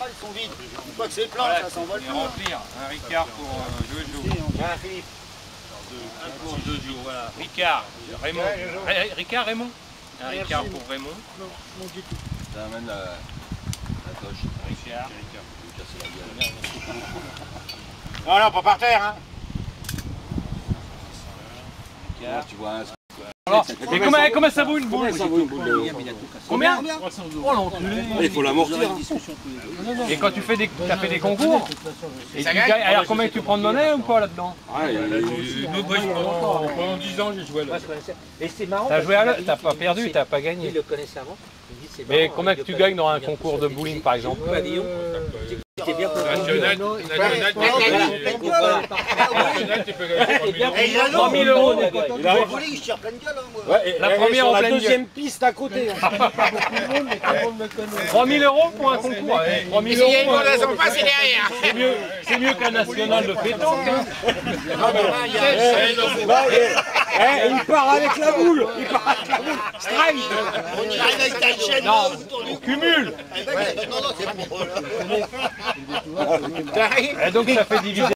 ils sont vides. Une fois que c'est plein, ça s'envole. Et remplir. Un Ricard pour Jojo. Un Philippe. Un pour Jojo, voilà. Ricard, Raymond. Ricard, Raymond. Un Ricard pour Raymond. Non, du tout. Ça amène la coche. Ricard. Non, non, pas par terre, hein. Là, tu vois un... Alors, et comment ça vaut une boule? Combien? Oh l'enculé. Il faut l'amortir. Et quand tu fais des, fait des concours, et tu gagnes, alors combien tu prends de monnaie ou pas là-dedans? Pendant 10 ans j'ai joué là. Et c'est marrant. T'as joué à l'heure, t'as pas perdu, t'as pas gagné. Il le connaissait avant. Mais combien que tu gagnes dans un concours de bowling par exemple? C'était bien pour National, tu peux gagner 3 000 euros. Le bowling, je tire plein de gueule, hein, moi. La première en pleine deuxième piste à côté. 3 000 euros pour un concours. 3 000 euros. passer derrière. C'est mieux qu'un national de pétanque. Il part avec la boule. Il part avec la boule. Strike. On dirait avec ta chaîne Non, autour du on cumule. Non, non, c'est pour... Et donc ça fait diviser.